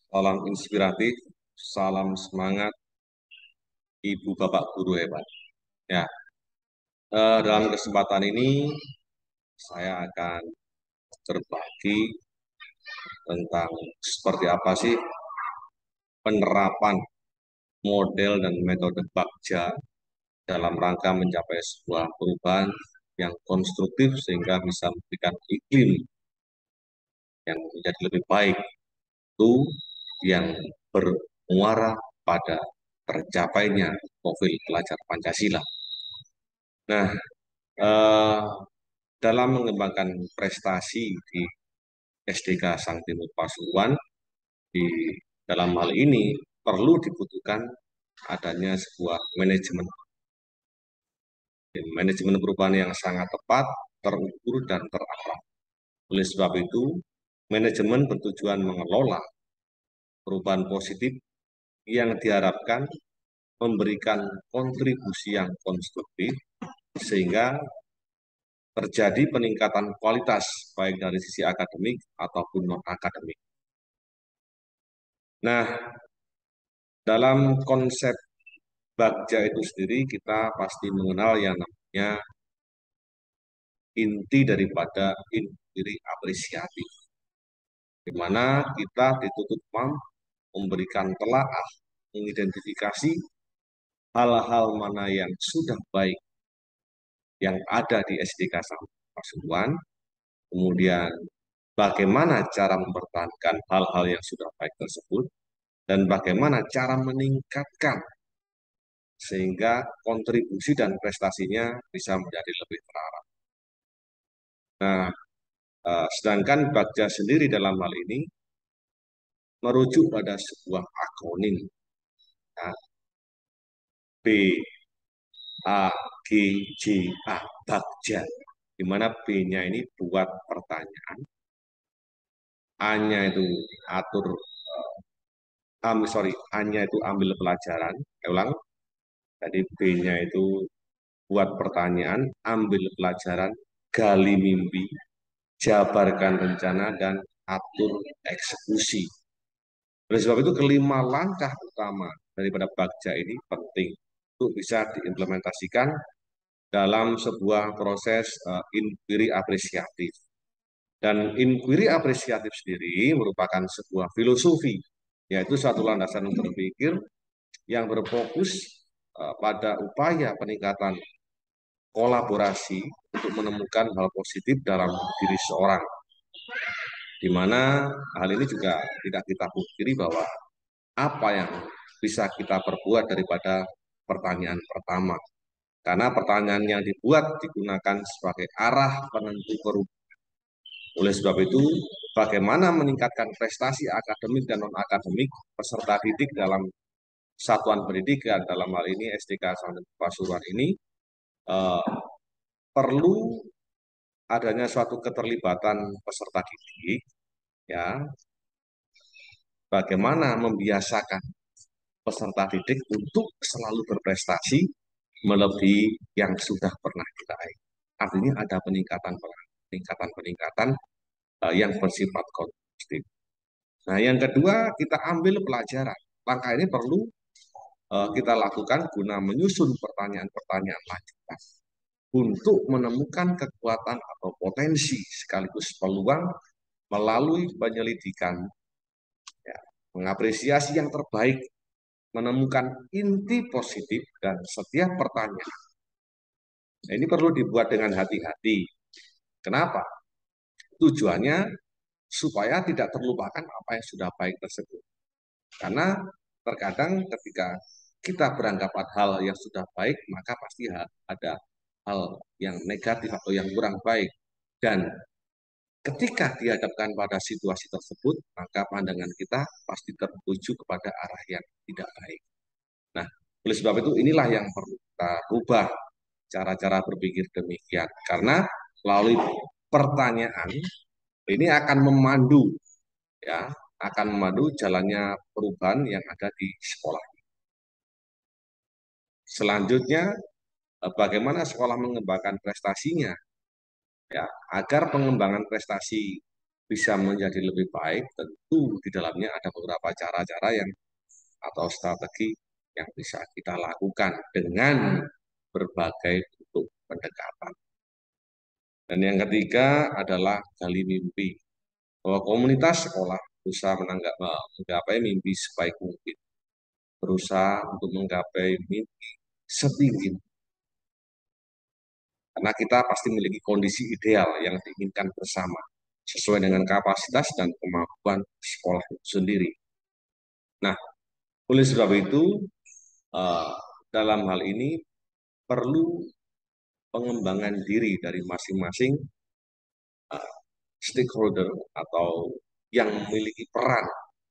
Salam inspiratif, salam semangat, Ibu Bapak Guru hebat. Ya, dalam kesempatan ini saya akan berbagi tentang seperti apa sih penerapan model dan metode Bagja dalam rangka mencapai sebuah perubahan yang konstruktif sehingga bisa memberikan iklim yang menjadi lebih baik itu yang bermuara pada tercapainya profil pelajar Pancasila. Nah, eh, dalam mengembangkan prestasi di SDK Sang Timur Pasuruan, di dalam hal ini perlu dibutuhkan adanya sebuah manajemen perubahan yang sangat tepat, terukur, dan terarah. Oleh sebab itu, manajemen bertujuan mengelola perubahan positif yang diharapkan memberikan kontribusi yang konstruktif sehingga terjadi peningkatan kualitas baik dari sisi akademik ataupun non-akademik. Nah, dalam konsep Bagja itu sendiri kita pasti mengenal yang namanya inti daripada inquiry apresiatif, di mana kita dituntut mampu memberikan telaah, mengidentifikasi hal-hal mana yang sudah baik yang ada di SDK Pasuruan, kemudian bagaimana cara mempertahankan hal-hal yang sudah baik tersebut, dan bagaimana cara meningkatkan sehingga kontribusi dan prestasinya bisa menjadi lebih terarah. Nah, sedangkan Bagja sendiri dalam hal ini merujuk pada sebuah akronim, ya, B A G J A, Bagja, di mana B-nya ini buat pertanyaan, A-nya itu atur, A-nya itu ambil pelajaran, saya ulang, jadi B-nya itu buat pertanyaan, ambil pelajaran, gali mimpi, jabarkan rencana, dan atur eksekusi. Oleh sebab itu, kelima langkah utama daripada Bagja ini penting untuk bisa diimplementasikan dalam sebuah proses inquiry apresiatif. Dan inquiry apresiatif sendiri merupakan sebuah filosofi, yaitu satu landasan untuk berpikir yang berfokus pada upaya peningkatan kolaborasi untuk menemukan hal positif dalam diri seorang, di mana hal ini juga tidak kita pungkiri bahwa apa yang bisa kita perbuat daripada pertanyaan pertama. Karena pertanyaan yang dibuat digunakan sebagai arah penentu perubahan. Oleh sebab itu, bagaimana meningkatkan prestasi akademik dan non-akademik peserta didik dalam satuan pendidikan, dalam hal ini SDK Pasuruan ini, eh, perlu adanya suatu keterlibatan peserta didik, ya, bagaimana membiasakan peserta didik untuk selalu berprestasi melebihi yang sudah pernah kita raih. Artinya ada peningkatan yang bersifat konsisten. Nah, yang kedua kita ambil pelajaran. Langkah ini perlu kita lakukan guna menyusun pertanyaan-pertanyaan lanjutan untuk menemukan kekuatan atau potensi sekaligus peluang melalui penyelidikan, ya, mengapresiasi yang terbaik, menemukan inti positif dan setiap pertanyaan. Nah, ini perlu dibuat dengan hati-hati. Kenapa? Tujuannya supaya tidak terlupakan apa yang sudah baik tersebut. Karena terkadang ketika kita beranggapan hal yang sudah baik, maka pasti ada hal yang negatif atau yang kurang baik. Dan ketika dihadapkan pada situasi tersebut, maka pandangan kita pasti tertuju kepada arah yang tidak baik. Nah, oleh sebab itu inilah yang perlu kita rubah cara-cara berpikir demikian. Karena melalui pertanyaan ini akan memandu, ya, akan memandu jalannya perubahan yang ada di sekolah. Selanjutnya, bagaimana sekolah mengembangkan prestasinya, ya, agar pengembangan prestasi bisa menjadi lebih baik, tentu di dalamnya ada beberapa cara-cara yang atau strategi yang bisa kita lakukan dengan berbagai bentuk pendekatan. Dan yang ketiga adalah gali mimpi. Bahwa komunitas sekolah berusaha menggapai mimpi sebaik mungkin, berusaha untuk menggapai mimpi setinggi. Karena kita pasti memiliki kondisi ideal yang diinginkan bersama, sesuai dengan kapasitas dan kemampuan sekolah itu sendiri. Nah, oleh sebab itu, eh, dalam hal ini perlu pengembangan diri dari masing-masing eh, stakeholder atau yang memiliki peran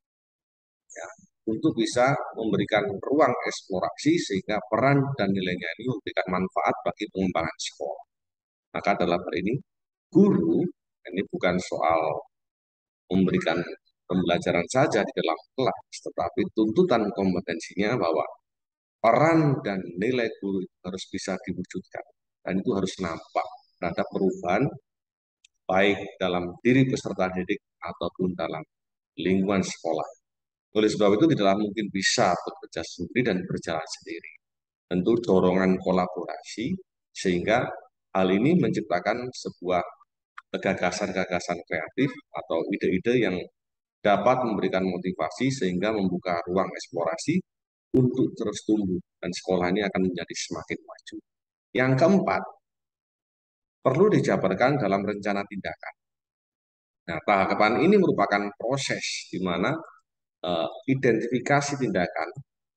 ya, untuk bisa memberikan ruang eksplorasi sehingga peran dan nilainya ini memberikan manfaat bagi pengembangan sekolah. Maka dalam hal ini, guru ini bukan soal memberikan pembelajaran saja di dalam kelas, tetapi tuntutan kompetensinya bahwa peran dan nilai guru harus bisa diwujudkan. Dan itu harus nampak terhadap perubahan baik dalam diri peserta didik ataupun dalam lingkungan sekolah. Oleh sebab itu tidaklah mungkin bisa bekerja sendiri dan berjalan sendiri. Tentu dorongan kolaborasi sehingga hal ini menciptakan sebuah gagasan-gagasan kreatif atau ide-ide yang dapat memberikan motivasi sehingga membuka ruang eksplorasi untuk terus tumbuh dan sekolah ini akan menjadi semakin maju. Yang keempat, perlu dijabarkan dalam rencana tindakan. Nah, tahapan ini merupakan proses di mana identifikasi tindakan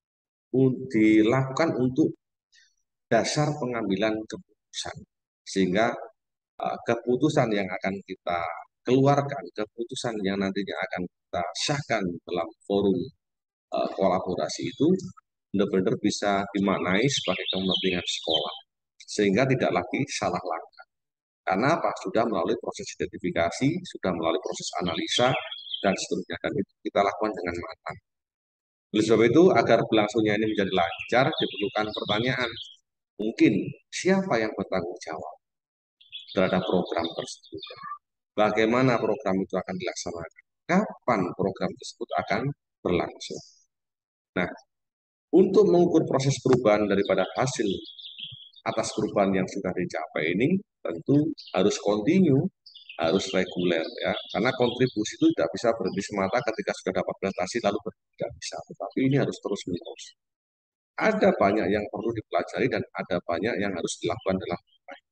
dilakukan untuk dasar pengambilan keputusan. Sehingga keputusan yang akan kita keluarkan, keputusan yang nantinya akan kita sahkan dalam forum kolaborasi itu benar-benar bisa dimaknai sebagai kepentingan sekolah. Sehingga tidak lagi salah langkah. Karena apa? Sudah melalui proses identifikasi, sudah melalui proses analisa, dan seterusnya. Dan itu kita lakukan dengan matang. Oleh sebab itu, agar berlangsungnya ini menjadi lancar, diperlukan pertanyaan. Mungkin siapa yang bertanggung jawab terhadap program tersebut? Bagaimana program itu akan dilaksanakan? Kapan program tersebut akan berlangsung? Nah, untuk mengukur proses perubahan daripada hasil atas perubahan yang sudah dicapai ini, tentu harus kontinu, harus reguler ya, karena kontribusi itu tidak bisa berhenti semata ketika sudah dapat prestasi lalu tidak bisa, tetapi ini harus terus menerus. Ada banyak yang perlu dipelajari dan ada banyak yang harus dilakukan dalam.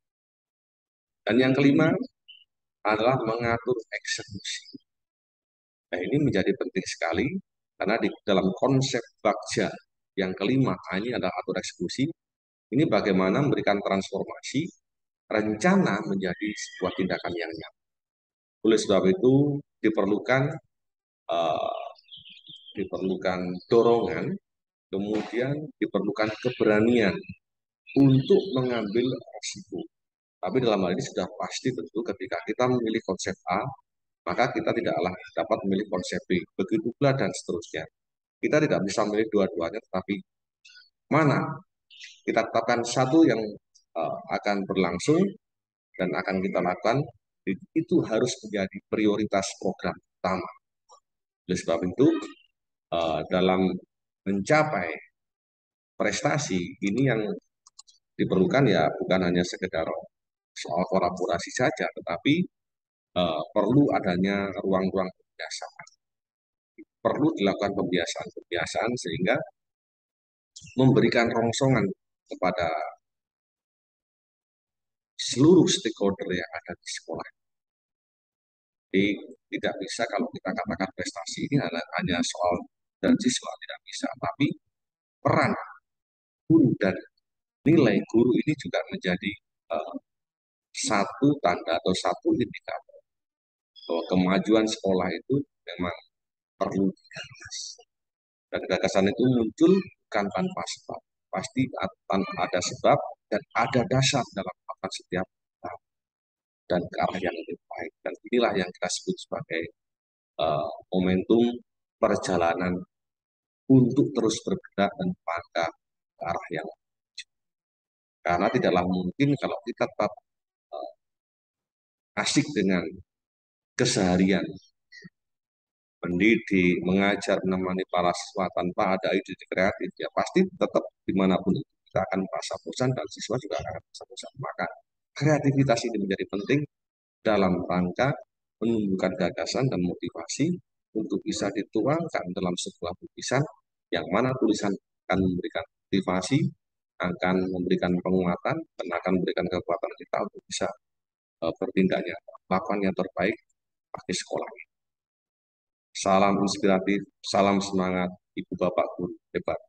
Dan yang kelima adalah mengatur eksekusi. Nah, ini menjadi penting sekali karena di dalam konsep Bagja yang kelima ini adalah atur eksekusi. Ini bagaimana memberikan transformasi rencana menjadi sebuah tindakan yang nyata. Oleh sebab itu diperlukan uh, diperlukan dorongan, kemudian diperlukan keberanian untuk mengambil resiko. Tapi dalam hal ini sudah pasti tentu ketika kita memilih konsep A, maka kita tidaklah dapat memilih konsep B. Begitu pula dan seterusnya. Kita tidak bisa memilih dua-duanya, tetapi mana kita tetapkan satu yang akan berlangsung dan akan kita lakukan, itu harus menjadi prioritas program utama. Oleh sebab itu, dalam mencapai prestasi ini yang diperlukan ya bukan hanya sekedar soal kolaborasi saja, tetapi perlu adanya ruang-ruang kebiasaan. Perlu dilakukan pembiasaan-pembiasaan sehingga memberikan rongsongan kepada seluruh stakeholder yang ada di sekolah. Jadi tidak bisa kalau kita katakan prestasi ini hanya soal dan siswa, tidak bisa. Tapi peran guru dan nilai guru ini juga menjadi uh, satu tanda atau satu indikator bahwa kemajuan sekolah itu memang perlu digagas. Dan gagasan itu muncul bukan tanpa sebab. Pasti ada sebab dan ada dasar dalam melakukan setiap tahap dan ke arah yang lebih baik. Dan inilah yang kita sebut sebagai momentum perjalanan untuk terus bergerak dan pada ke arah yang karena tidaklah mungkin kalau kita tetap asik dengan keseharian, mendidik, mengajar, menemani para siswa tanpa ada ide kreatif, ya pasti tetap dimanapun itu kita akan merasa bosan dan siswa juga akan merasa bosan. Maka kreativitas ini menjadi penting dalam rangka menumbuhkan gagasan dan motivasi untuk bisa dituangkan dalam sebuah tulisan yang mana tulisan akan memberikan motivasi, akan memberikan penguatan, dan akan memberikan kekuatan kita untuk bisa bertindak nyata, melakukan yang terbaik di sekolah. Salam inspiratif, salam semangat, Ibu Bapak Guru hebat.